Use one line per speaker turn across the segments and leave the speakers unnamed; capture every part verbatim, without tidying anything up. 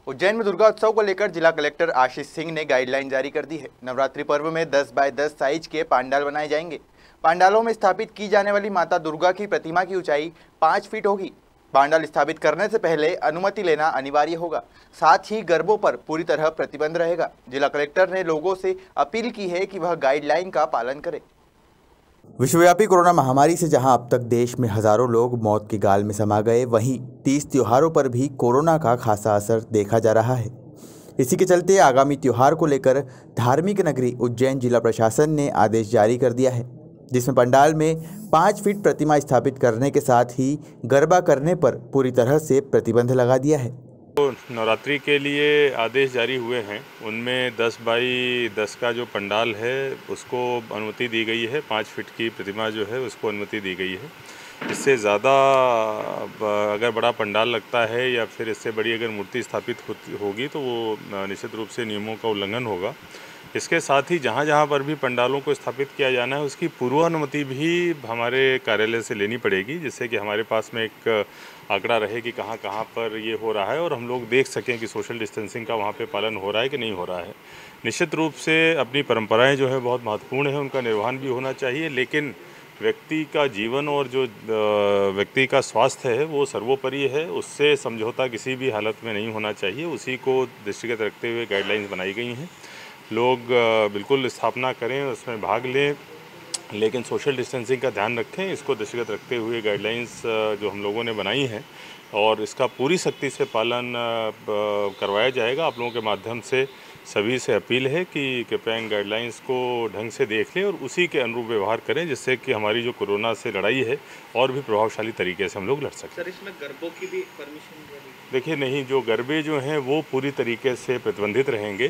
उज्जैन में दुर्गा उत्सव को लेकर जिला कलेक्टर आशीष सिंह ने गाइडलाइन जारी कर दी है। नवरात्रि पर्व में दस बाय दस साइज के पंडाल बनाए जाएंगे। पंडालों में स्थापित की जाने वाली माता दुर्गा की प्रतिमा की ऊंचाई पाँच फीट होगी। पंडाल स्थापित करने से पहले अनुमति लेना अनिवार्य होगा। साथ ही गरबों पर पूरी तरह प्रतिबंध रहेगा। जिला कलेक्टर ने लोगों से अपील की है कि वह गाइडलाइन का पालन करें। विश्वव्यापी कोरोना महामारी से जहां अब तक देश में हजारों लोग मौत के गाल में समा गए, वहीं तीज त्योहारों पर भी कोरोना का खासा असर देखा जा रहा है। इसी के चलते आगामी त्योहार को लेकर धार्मिक नगरी उज्जैन जिला प्रशासन ने आदेश जारी कर दिया है, जिसमें पंडाल में पाँच फीट प्रतिमा स्थापित करने के साथ ही गरबा करने पर पूरी तरह से प्रतिबंध लगा दिया है।
तो नवरात्रि के लिए आदेश जारी हुए हैं, उनमें दस बाई दस का जो पंडाल है उसको अनुमति दी गई है। पाँच फीट की प्रतिमा जो है उसको अनुमति दी गई है। इससे ज़्यादा अगर बड़ा पंडाल लगता है या फिर इससे बड़ी अगर मूर्ति स्थापित होगी तो वो निश्चित रूप से नियमों का उल्लंघन होगा। इसके साथ ही जहाँ जहाँ पर भी पंडालों को स्थापित किया जाना है उसकी पूर्वानुमति भी हमारे कार्यालय से लेनी पड़ेगी, जिससे कि हमारे पास में एक आंकड़ा रहे कि कहाँ कहाँ पर ये हो रहा है और हम लोग देख सकें कि सोशल डिस्टेंसिंग का वहाँ पे पालन हो रहा है कि नहीं हो रहा है। निश्चित रूप से अपनी परंपराएं जो है बहुत महत्वपूर्ण है, उनका निर्वहन भी होना चाहिए, लेकिन व्यक्ति का जीवन और जो व्यक्ति का स्वास्थ्य है वो सर्वोपरि है। उससे समझौता किसी भी हालत में नहीं होना चाहिए। उसी को दृष्टिगत रखते हुए गाइडलाइंस बनाई गई हैं। लोग बिल्कुल स्थापना करें, उसमें भाग लें, लेकिन सोशल डिस्टेंसिंग का ध्यान रखें। इसको दृष्टिगत रखते हुए गाइडलाइंस जो हम लोगों ने बनाई हैं और इसका पूरी सख्ती से पालन करवाया जाएगा। आप लोगों के माध्यम से सभी से अपील है कि कृपया इन गाइडलाइंस को ढंग से देख लें और उसी के अनुरूप व्यवहार करें, जिससे कि हमारी जो कोरोना से लड़ाई है और भी प्रभावशाली तरीके से हम लोग लड़ सकें।
सर, इसमें गरबों की भी परमिशन है?
देखिए नहीं, जो गरबे जो हैं वो पूरी तरीके से प्रतिबंधित रहेंगे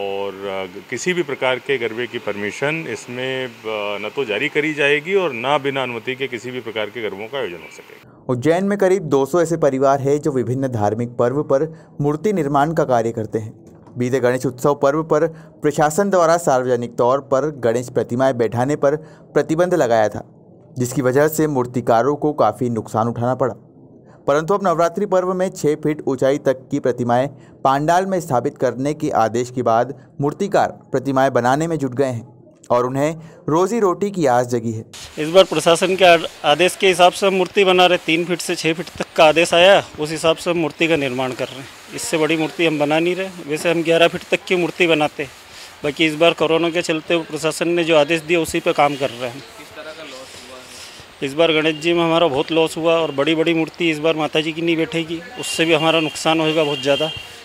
और किसी भी प्रकार के गरबे की परमिशन इसमें न तो जारी करी जाएगी और ना बिना अनुमति के किसी भी प्रकार के गरबों का आयोजन हो सकेगा।
उज्जैन में करीब दो सौ ऐसे परिवार हैं जो विभिन्न धार्मिक पर्व पर मूर्ति निर्माण का कार्य करते हैं। बीते गणेश उत्सव पर्व पर प्रशासन द्वारा सार्वजनिक तौर पर गणेश प्रतिमाएं बैठाने पर प्रतिबंध लगाया था, जिसकी वजह से मूर्तिकारों को काफ़ी नुकसान उठाना पड़ा। परंतु अब नवरात्रि पर्व में छः फीट ऊंचाई तक की प्रतिमाएं पंडाल में स्थापित करने के आदेश के बाद मूर्तिकार प्रतिमाएं बनाने में जुट गए हैं और उन्हें रोजी रोटी की आस जगी है।
इस बार प्रशासन के आदेश के हिसाब से हम मूर्ति बना रहे। तीन फीट से छः फीट तक का आदेश आया, उस हिसाब से हम मूर्ति का निर्माण कर रहे हैं। इससे बड़ी मूर्ति हम बना नहीं रहे। वैसे हम ग्यारह फीट तक की मूर्ति बनाते हैं, बाकी इस बार कोरोना के चलते प्रशासन ने जो आदेश दिया उसी पर काम कर रहे हैं।
किस तरह का लॉस हुआ है?
इस बार गणेश जी में हमारा बहुत लॉस हुआ और बड़ी बड़ी मूर्ति इस बार माता जी की नहीं बैठेगी, उससे भी हमारा नुकसान होगा बहुत ज़्यादा।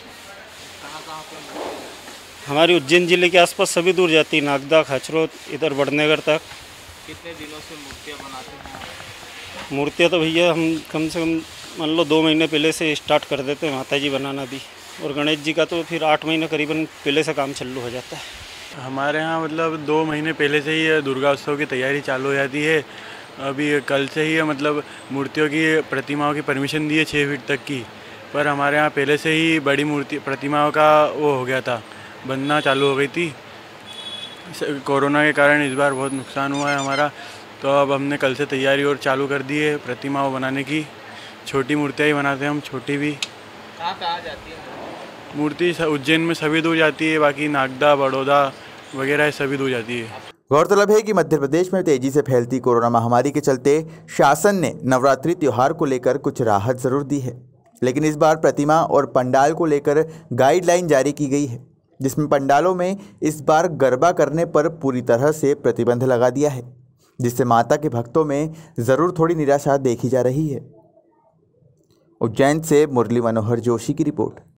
हमारी उज्जैन जिले के आसपास सभी दूर जाती है, नागदा, खाचरोद, इधर बड़नेगर तक।
कितने दिनों से मूर्तियाँ बनाते हैं?
मूर्तियाँ तो भैया हम कम से कम मान लो दो महीने पहले से स्टार्ट कर देते हैं माता जी बनाना भी, और गणेश जी का तो फिर आठ महीने करीबन पहले से काम चालू हो जाता है।
हमारे यहाँ मतलब दो महीने पहले से ही दुर्गा उत्सव की तैयारी चालू हो जाती है। अभी कल से ही मतलब मूर्तियों की प्रतिमाओं की परमिशन दी है छः फीट तक की, पर हमारे यहाँ पहले से ही बड़ी मूर्ति प्रतिमाओं का वो हो गया था, बनना चालू हो गई थी। कोरोना के कारण इस बार बहुत नुकसान हुआ है हमारा, तो अब हमने कल से तैयारी और चालू कर दी है प्रतिमाओं बनाने की। छोटी मूर्तियाँ ही बनाते हैं हम, छोटी भी।
कहाँ कहाँ जाती है
मूर्ति? उज्जैन में सभी दूर जाती है, बाकी नागदा, बड़ौदा वगैरह सभी दूर जाती है।
गौरतलब है कि मध्य प्रदेश में तेजी से फैलती कोरोना महामारी के चलते शासन ने नवरात्रि त्योहार को लेकर कुछ राहत जरूर दी है, लेकिन इस बार प्रतिमा और पंडाल को लेकर गाइडलाइन जारी की गई है, जिसमें पंडालों में इस बार गरबा करने पर पूरी तरह से प्रतिबंध लगा दिया है, जिससे माता के भक्तों में ज़रूर थोड़ी निराशा देखी जा रही है। उज्जैन से मुरली मनोहर जोशी की रिपोर्ट।